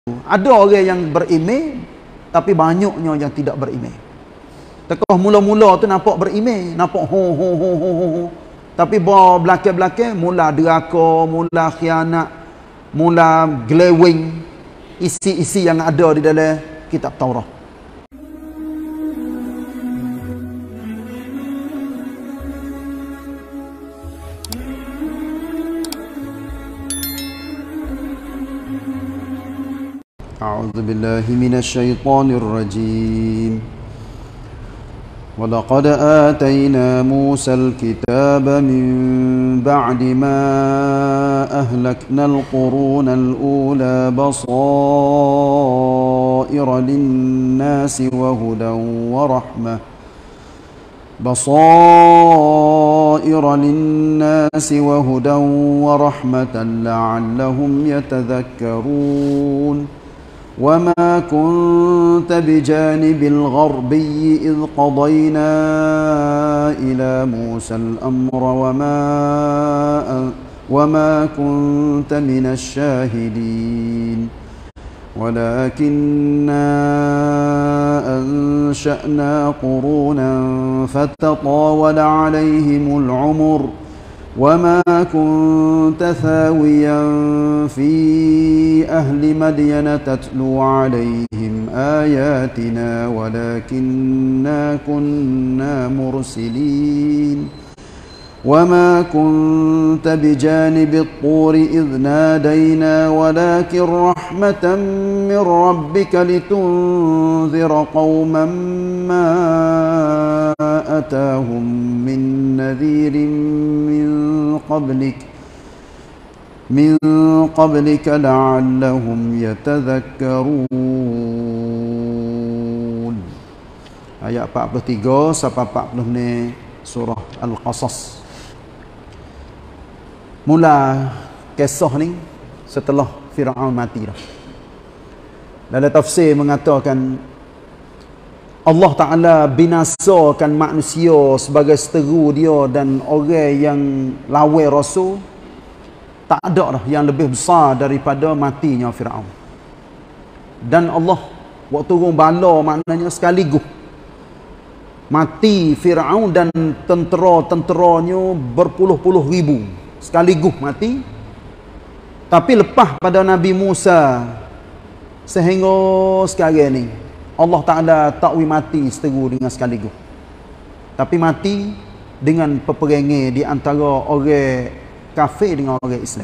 Ada orang yang berimej, tapi banyaknya yang tidak berimej. Tekah mula-mula tu nampak berimej, nampak ho. Tapi belakang-belakang mula deraka, mula khianat, mula glewing, isi-isi yang ada di dalam kitab Taurat. A'udzu billahi minasy syaithanir rajim. ولقد آتينا موسى الكتاب من بعد ما أهلكنا القرون الأولى بصائر للناس وهدى ورحمة لعلهم يتذكرون وما كنت بجانب الغربي إذ قضينا إلى موسى الأمر وما كنت من الشاهدين ولكننا أنشأنا قرونا فتطاول عليهم العمر وما كنت ثاويا في أهل مدين تتلو عليهم آياتنا ولكننا كنا مرسلين وما كنت بجانب الطور إذ نادينا ولكن رحمة من ربك لتنذر قوما ما أتاهم من نذير من قبلك لعلهم يتذكرون. Ayat 43 sampai 40 surah Al-Qasas. Mula kisah ni setelah Firaun mati dah. Dalam tafsir mengatakan Allah Ta'ala binasakan manusia sebagai seteru dia dan orang yang lawan Rasul. Tak ada dah yang lebih besar daripada matinya Firaun. Dan Allah waktu turun bala maknanya sekaligus mati Firaun dan tentera-tenteranya berpuluh-puluh ribu sekaligus mati. Tapi lepas pada Nabi Musa sehingga sekarang ni Allah Ta'ala takwi mati seteru dengan sekaligus. Tapi mati dengan peperangan di antara orang kafir dengan orang Islam.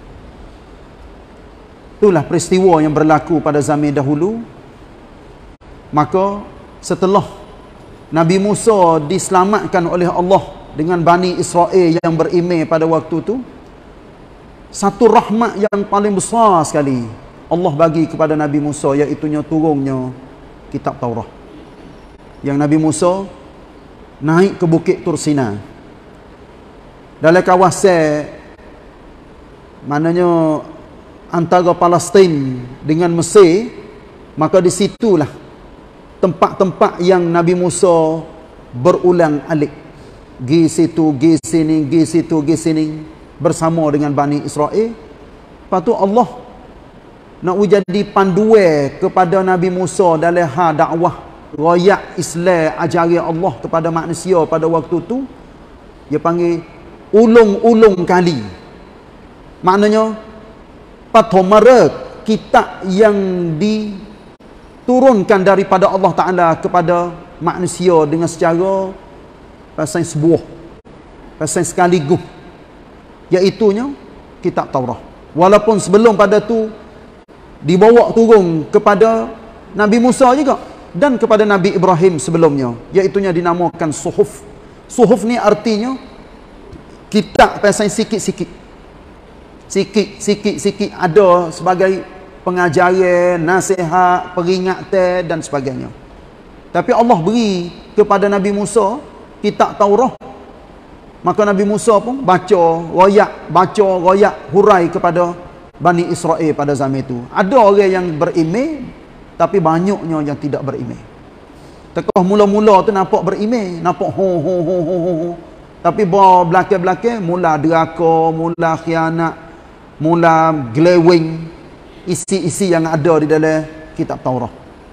Itulah peristiwa yang berlaku pada zaman dahulu. Maka setelah Nabi Musa diselamatkan oleh Allah dengan Bani Israel yang berimej pada waktu itu, satu rahmat yang paling besar sekali Allah bagi kepada Nabi Musa, iaitunya turunnya kitab Taurat. Yang Nabi Musa naik ke Bukit Tur Sina. Dalam kawasan maknanya antara Palestin dengan Mesir, maka di situlah tempat-tempat yang Nabi Musa berulang alik. Gi situ, gi sini, gi situ, gi sini bersama dengan Bani Israel. Lepas tu Allah nak jadi panduan kepada Nabi Musa dalam hal dakwah royak Islam, ajaran Allah kepada manusia pada waktu tu. Dia panggil ulung-ulung kali. Maknanya patomara kitab yang diturunkan daripada Allah Ta'ala kepada manusia dengan secara pasal sebuah, pasal sekaligus, iaitunya kitab Taurat. Walaupun sebelum pada tu dibawa turun kepada Nabi Musa juga dan kepada Nabi Ibrahim sebelumnya, iaitunya dinamakan suhuf. Suhuf ni artinya kitab pasal sikit-sikit ada sebagai pengajaran, nasihat, peringatan dan sebagainya. Tapi Allah beri kepada Nabi Musa kitab Taurat. Maka Nabi Musa pun baca, royak, hurai kepada Bani Israel pada zaman itu. Ada orang yang berimej, tapi banyaknya yang tidak berimej. Tekah mula-mula tu nampak berimej, nampak ho. Tapi belakang-belakang mula deraka, mula khianat, mula glewing, isi-isi yang ada di dalam kitab Taurat.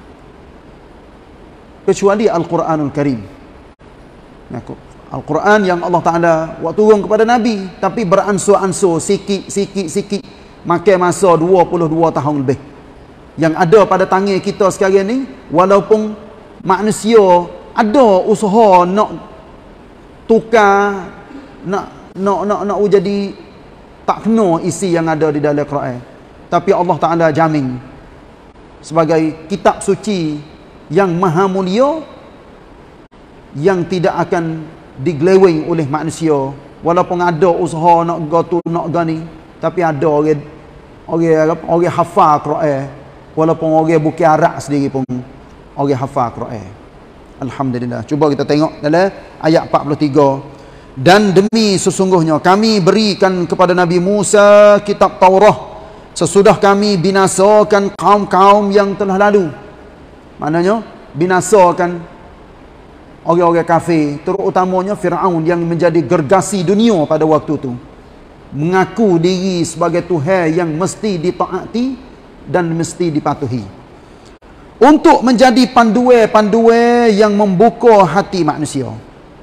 Kecuali Al-Quranul Karim. Al-Quran yang Allah Ta'ala buat turun kepada Nabi, tapi beransur-ansur, sikit. Makan masa 22 tahun lebih. Yang ada pada tangan kita sekarang ni, walaupun manusia ada usaha nak tukar, nak jadi tak kena isi yang ada di dalam Quran, tapi Allah Ta'ala jamin sebagai kitab suci yang maha mulia, yang tidak akan digeleweng oleh manusia. Walaupun ada usaha nak gotu nak gani, tapi ada orang hafal Quran, walaupun orang bukan Arab sendiri pun orang hafal Quran. Alhamdulillah. Cuba kita tengok dalam ayat 43. Dan demi sesungguhnya kami berikan kepada Nabi Musa kitab Taurat sesudah kami binasakan kaum-kaum yang telah lalu. Maknanya binasakan orang-orang kafir, terutamanya Firaun yang menjadi gergasi dunia pada waktu itu, mengaku diri sebagai Tuhan yang mesti ditaati dan mesti dipatuhi, untuk menjadi panduan-panduan yang membuka hati manusia.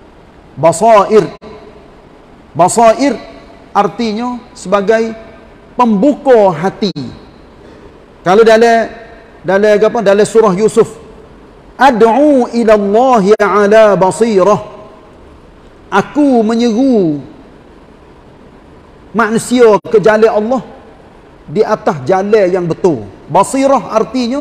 Basair artinya sebagai pembuka hati. Kalau dalam surah Yusuf, ad'u ila Allah ala basirah, aku menyeru manusia ke jalan Allah di atas jalan yang betul. Basirah artinya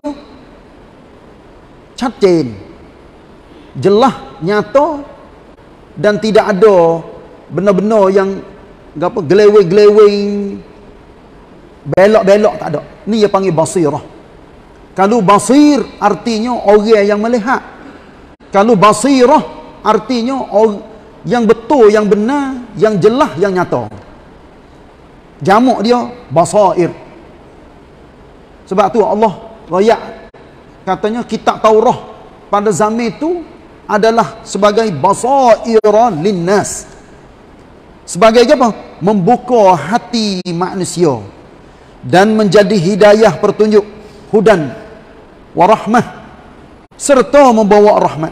cacing, jelas, nyata, dan tidak ada benar-benar yang geleweng-geleweng, belok-belok, tak ada. Ni dia panggil basirah. Kalau basir artinya orang yang melihat. Kalau basirah artinya yang betul, yang benar, yang jelas, yang nyata. Jamak dia basair. Sebab tu Allah royak katanya kitab Taurat pada zaman itu adalah sebagai basaira linnas. Sebagai apa? Membuka hati manusia dan menjadi hidayah petunjuk, hudan warahmah, serta membawa rahmat.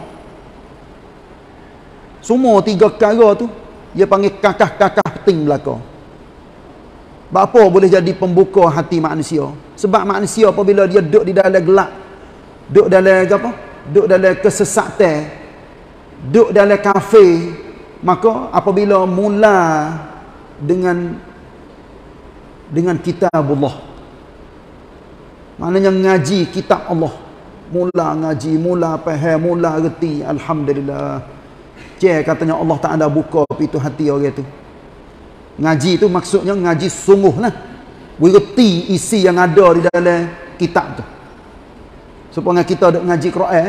Semua tiga perkara tu dia panggil kakah-kakah penting belaka. Apa boleh jadi pembuka hati manusia? Sebab manusia apabila dia duduk di dalam gelap, duduk dalam apa? Duduk dalam kesesatan, duduk dalam kafe, maka apabila mula dengan kitabullah, maknanya ngaji kitab Allah, mula ngaji, mula faham, mula reti, alhamdulillah. Katanya Allah Ta'ala buka pintu hati orang tu. Ngaji tu maksudnya ngaji sungguh lah, bererti isi yang ada di dalam kitab tu. Supaya kita duk ngaji Quran,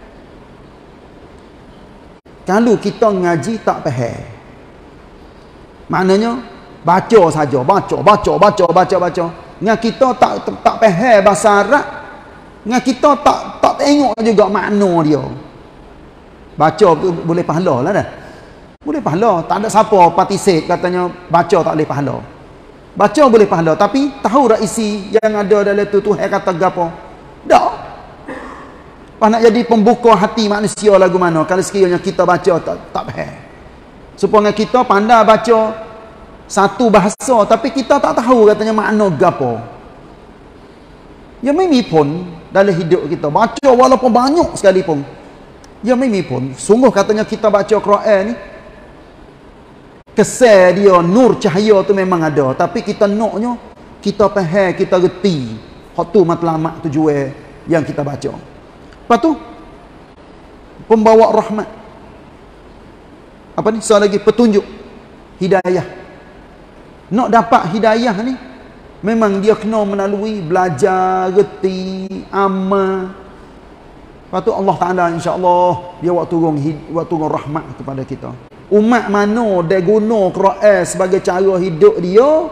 kalau kita ngaji tak faham, maknanya baca saja, baca. Dengan kita tak faham bahasa Arab, dengan kita tak tengok juga makna dia. Baca boleh pahala lah dah. Boleh pahala. Tak ada siapa partisip katanya baca tak boleh pahala. Baca boleh pahala, tapi tahu tak isi yang ada dalam tu Tuhan kata gapo? Tak. Pas nak jadi pembuka hati manusia lagu mana kalau sekiranya kita baca tak faham. Supaya kita pandai baca satu bahasa tapi kita tak tahu katanya makna gapo. Ya mimi pun dalam hidup kita baca walaupun banyak sekalipun. Ya mimi pun sungguh katanya kita baca Quran ni, kesan dia, nur cahaya tu memang ada, tapi kita naknya kita faham, kita reti hak tu matlamat tujuan yang kita baca. Lepas tu pembawa rahmat, apa ni soal lagi, petunjuk, hidayah. Nak dapat hidayah ni memang dia kena melalui belajar, reti, amal. Lepas tu Allah Ta'ala insya-Allah dia waktu turun rahmat kepada kita. Umat mana dia guna Quran sebagai cara hidup dia,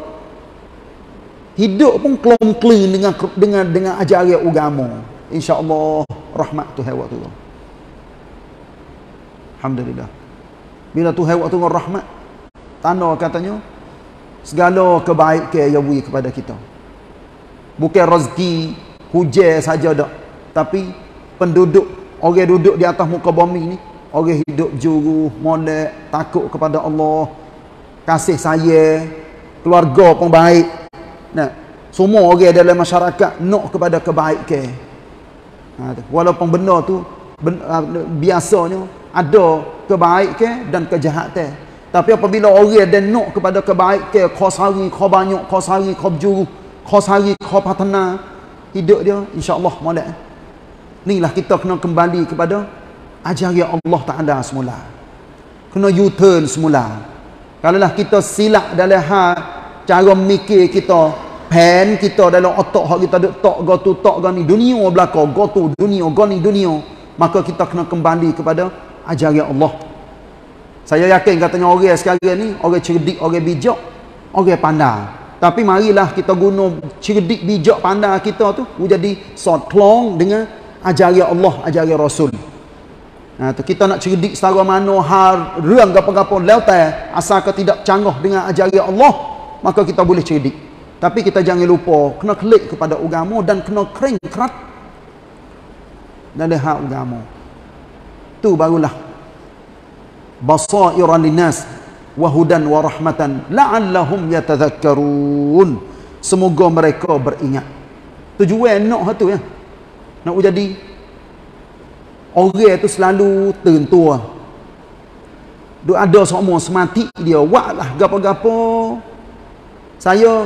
hidup pun kelong-keling dengan ajaran agama, insya-Allah rahmat Tuhan waktu tu. Alhamdulillah. Bila Tuhan waktu turun rahmat, tanda katanya segala kebaikan yang beri kepada kita. Bukan rezeki hujan saja dak, tapi penduduk, orang duduk di atas muka bumi ni, orang hidup juru, molek, takut kepada Allah, kasih sayang, keluarga pun baik. Nah, semua orang dalam masyarakat nak kepada kebaikan. Walaupun benda tu biasanya ada kebaikan dan kejahatan. Tapi apabila orang dia nak kepada kebaikan, kau sehari, kau banyak, kau sehari, kau berjuru, kau sehari, kau patana, hidup dia insya-Allah molek. Inilah kita kena kembali kepada ajaran Allah Taala semula. Kena U-turn semula. Kalaulah kita silap dalam hal cara mikir kita, pen kita dalam otak hak kita duk tok go tu tok go ni dunia belaka, go tu dunia, go ni dunia, maka kita kena kembali kepada ajaran Allah. Saya yakin katanya orang sekarang ni, orang cerdik, orang bijak, orang pandai. Tapi marilah kita guna cerdik, bijak, pandai kita tu jadi sotlong dengan ajaran Allah, ajaran Rasul. Tu kita nak cerdik setara mana hal reang gapo-gapo leutai, asalkan tidak canggah dengan ajaran Allah, maka kita boleh cerdik. Tapi kita jangan lupa kena klik kepada agama dan kena kering kerat dalam hal agama. Tu barulah basairan linnas wa hudan wa rahmatan la'allahum yatadhakkarun. Semoga mereka beringat. Tujuan nak tu ya. Nak jadi orang tu selalu tentua. Duk ada semua semati dia waklah gapo-gapo. Saya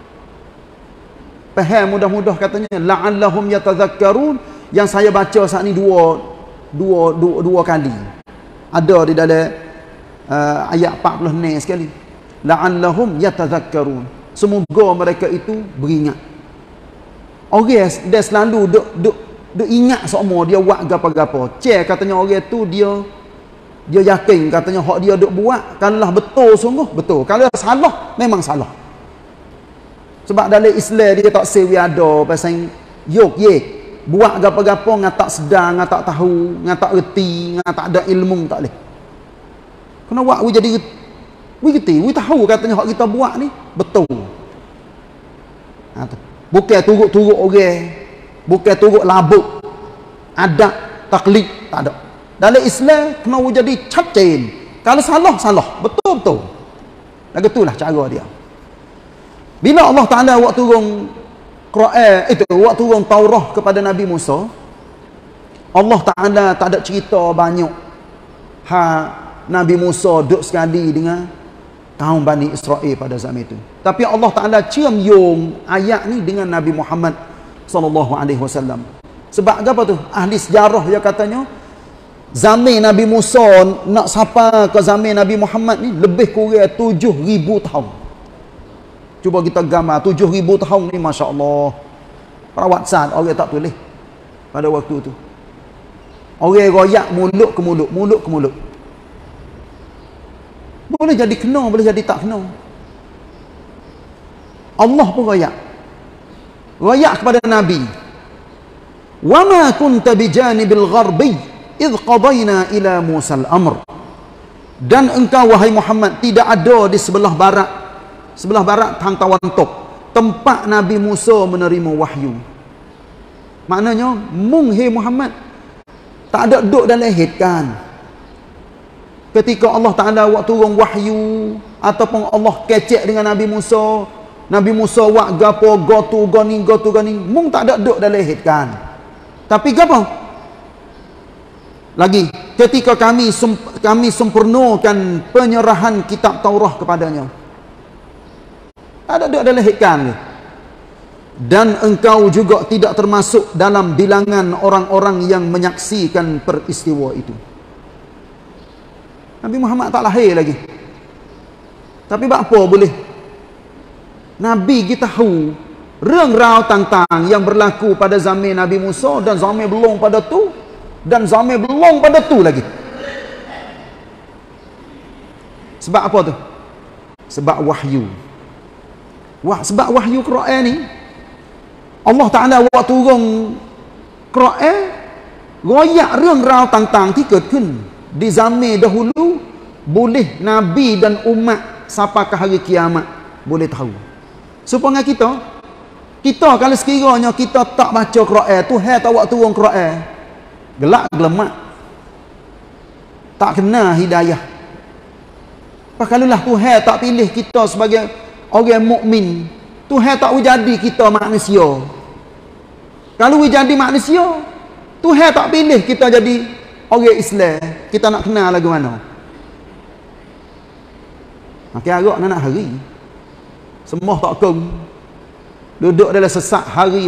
faham mudah-mudah katanya la'allahum yatadhakkarun, yang saya baca saat ni dua kali. Ada di dalam ayat 46 sekali. La'allahum yatadhakkarun. Semoga mereka itu beringat. Orang dia selalu duk ingat semua dia buat gapo-gapo. Katanya orang tu dia yakin katanya hak dia duk buat kalaulah betul sungguh betul. Kalau salah memang salah. Sebab dalam Islam dia tak sewi ada pasal yok ye buat gapo-gapo ngah tak sedar, ngah tak tahu, ngah tak reti, ngah tak ada ilmu, tak boleh. Kena buat we jadi we reti, we tahu katanya hak kita buat ni betul. Bukan turut-turut orang, bukan turut labuk, adat, taklid, tak ada. Dalam Islam kena we jadi cacain. Kalau salah, salah. Betul-betul. Lagu itulah cara dia. Bila Allah Ta'ala waktu turun Quran itu, waktu turun Taurah kepada Nabi Musa, Allah Ta'ala tak ada cerita banyak Nabi Musa duduk sekali dengan kaum Bani Israel pada zaman itu. Tapi Allah Ta'ala cium yung ayat ni dengan Nabi Muhammad SAW. Sebab apa tu? Ahli sejarah dia katanya zaman Nabi Musa nak sampai ke zaman Nabi Muhammad ni lebih kurang 7,000 tahun. Cuba kita gambar 7,000 tahun ni, Masya Allah. Perawat sad orang tak tulis pada waktu tu. Orang royak mulut ke mulut, mulut ke mulut. Boleh jadi kena, boleh jadi tak kena. Allah pun royak. Royak kepada Nabi. Wa ma kunta bijanibil gharbi idh qadayna ila Musa al-amr. Dan engkau wahai Muhammad tidak ada di sebelah barat hantawan tok tempat Nabi Musa menerima wahyu. Maknanya munghi Muhammad tak ada duduk dalam hidkan ketika Allah Ta'ala waktu turun wahyu ataupun Allah kecek dengan Nabi Musa buat gapo gotu gani mung tak ada duduk dalam hidkan. Tapi gapo lagi ketika kami sempurnakan penyerahan kitab Taurah kepadanya, ada dalam hikam ni. Dan engkau juga tidak termasuk dalam bilangan orang-orang yang menyaksikan peristiwa itu. Nabi Muhammad tak lahir lagi. Tapi apa boleh? Nabi kita tahu rang-rau tentang yang berlaku pada zaman Nabi Musa dan zaman belum pada tu dan zaman belum pada tu lagi. Sebab apa tu? Sebab wahyu. Sebab wahyu Quran ni Allah Ta'ala waktu turun Quran royak rang-rau tentangที่เกิดขึ้น di zaman dahulu, boleh Nabi dan umat sampai ke hari kiamat boleh tahu. Supaya kita Kita kalau sekiranya kita tak baca Quran, Tuhan tak buat turun Quran, gelak gelemak, tak kena hidayah. Kalaulah Tuhan tak pilih kita sebagai orang mukmin, Tuhan tak jadi kita manusia. Kalau jadi manusia, Tuhan tak pilih kita jadi orang Islam, kita nak kenal lagu mana? Makin agak nak hari. Semua tak kong. Duduk dalam sesak hari.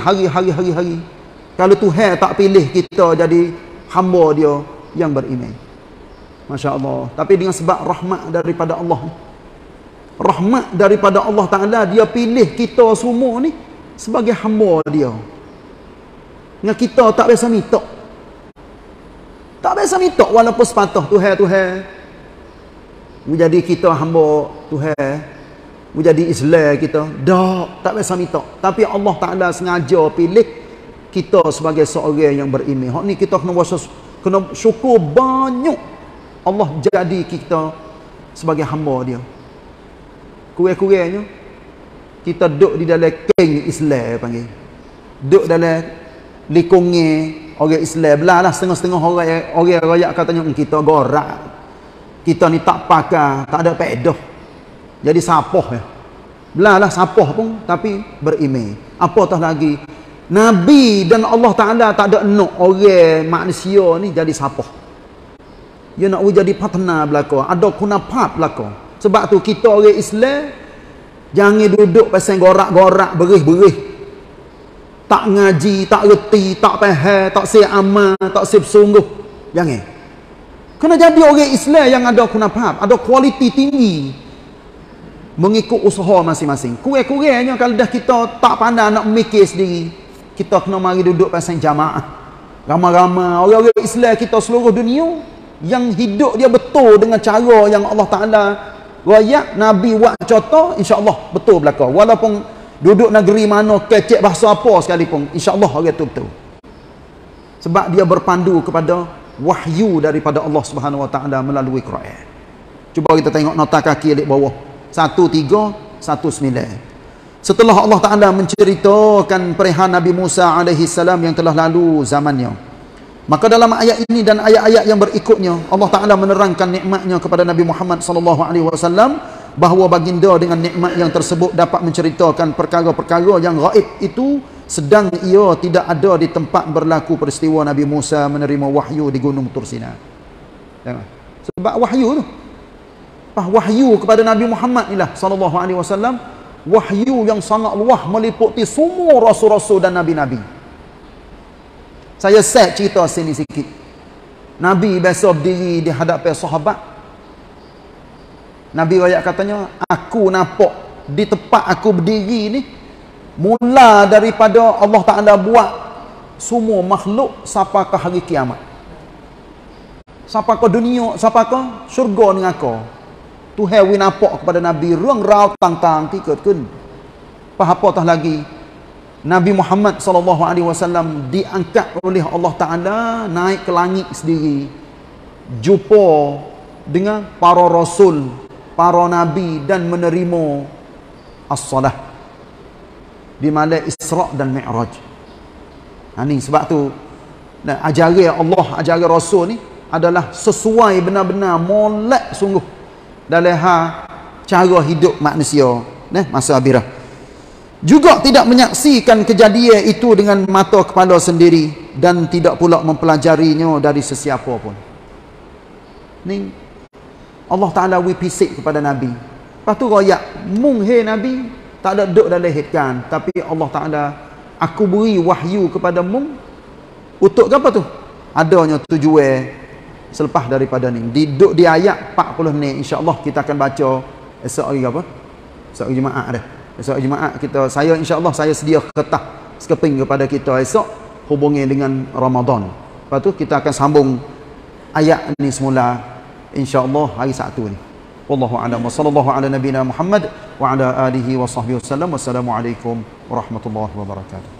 Kalau Tuhan tak pilih kita jadi hamba dia yang beriman. Masya Allah. Tapi dengan sebab rahmat daripada Allah. Rahmat daripada Allah Ta'ala, dia pilih kita semua ni sebagai hamba dia. Dengan kita tak biasa minta. Tak biasa minta walaupun sepatah Tuhan. Menjadi kita hamba Tuhan. Menjadi Islam kita. Tak biasa minta. Tapi Allah Ta'ala sengaja pilih kita sebagai seorang yang beriman. Hak ni kita kena syukur banyak Allah jadi kita sebagai hamba dia. Kurang-kurangnya kita duduk di dalam keng Islam panggil. Duduk dalam likungnya orang Islam. Belah setengah-setengah orang rakyat katanya kita gorak. Kita ni tak pakai, tak ada pedah. Jadi sapah ya. Belah sapah pun tapi beriman. Apatah lagi Nabi dan Allah Ta'ala tak ada nak orang manusia ni jadi sapah. Dia nak jadi partner belaka, ada kunafat belaka. Sebab tu kita orang Islam jangan duduk pasal gorak-gorak, berih-berih. Tak ngaji, tak reti, tak faham, tak siap amal, tak siap sungguh. Jangan. Kena jadi orang Islam yang ada kunafat, ada kualiti tinggi. Mengikut usaha masing-masing. Kurang-kurangnya kalau dah kita tak pandai nak mikir sendiri, kita kena mari duduk pasal jamaah. Ramai-ramai orang-orang Islam kita seluruh dunia yang hidup dia betul dengan cara yang Allah Ta'ala rakyat Nabi buat contoh, insya-Allah betul belaka. Walaupun duduk negeri mana, kecek bahasa apa sekalipun, insya-Allah orang tu betul. Sebab dia berpandu kepada wahyu daripada Allah Subhanahu Wa Ta'ala melalui Quran. Cuba kita tengok nota kaki di bawah. 1319. Setelah Allah Ta'ala menceritakan perihal Nabi Musa alaihi salam yang telah lalu zamannya, maka dalam ayat ini dan ayat-ayat yang berikutnya Allah Ta'ala menerangkan nikmatnya kepada Nabi Muhammad sallallahu alaihi wasallam, bahawa baginda dengan nikmat yang tersebut dapat menceritakan perkara-perkara yang gaib itu sedang ia tidak ada di tempat berlaku peristiwa Nabi Musa menerima wahyu di Gunung Tur Sina. Sebab wahyu tu, wahyu kepada Nabi Muhammad inilah sallallahu alaihi wasallam, wahyu yang sangat luas meliputi semua rasul-rasul dan nabi-nabi. Saya set cerita sini sikit. Nabi biasa berdiri di hadapan sahabat. Nabi ayat katanya, aku nampak di tempat aku berdiri ni mula daripada Allah Ta'ala buat semua makhluk sampai ke hari kiamat. Sampai ke dunia, sampai ke syurga dengan aku. Tuhan wi nampak kepada Nabi ruang rau tang-tang tikut-kun. Apatah lagi Nabi Muhammad sallallahu alaihi wasallam diangkat oleh Allah Taala naik ke langit sendiri, jumpa dengan para rasul, para nabi dan menerima as-salah di malam Isra dan Mi'raj. Ini sebab tu ajaran Allah, ajaran Rasul ni adalah sesuai benar-benar molek sungguh dalam cara hidup manusia masa akhirah. Juga tidak menyaksikan kejadian itu dengan mata kepala sendiri dan tidak pula mempelajarinya dari sesiapa pun. Ni Allah Ta'ala wipisik kepada Nabi. Lepas tu rakyat, mung hey Nabi, tak ada duduk dalam hitkan. Tapi Allah Ta'ala, aku beri wahyu kepada mung. Untuk apa tu? Adanya tujuan selepas daripada ni. Duduk di ayat 40 ni, insya-Allah kita akan baca esok hari apa? Esok hari Jumaat dah. Esok hari Jumaat saya insya-Allah saya sedia kertas sekeping kepada kita esok hubungi dengan Ramadan. Lepas tu kita akan sambung ayat ni semula insya-Allah hari Sabtu ni. Wallahu a'lam. Wassallallahu ala nabiyyina Muhammad wa ala alihi wa sahbihi wasallam. Wassalamualaikum warahmatullahi wabarakatuh.